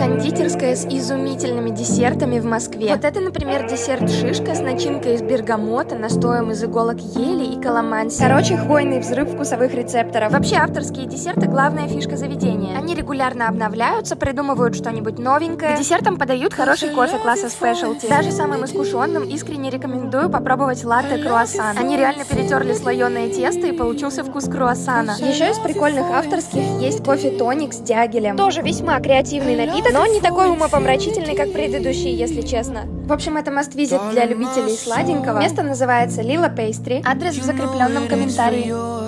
кондитерская с изумительными десертами в Москве. Вот это, например, десерт шишка с начинкой из бергамота, настоем из иголок ели и каламанси. Короче, хвойный взрыв вкусовых рецепторов. Вообще, авторские десерты — главная фишка заведения. Они регулярно обновляются, придумывают что-нибудь новенькое. К десертам подают хороший кофе класса спешлти. Даже самым искушенным искренне рекомендую попробовать латте-круассан. Они реально перетерли слоеное тесто, и получился вкус круассана. Еще из прикольных авторских есть кофе-тоник с дягелем. Тоже весьма креативный напиток, но не такой умопомрачительный, как предыдущий, если честно. В общем, это must-visit для любителей сладенького. Место называется Lila Pastry. Адрес в закрепленном комментарии.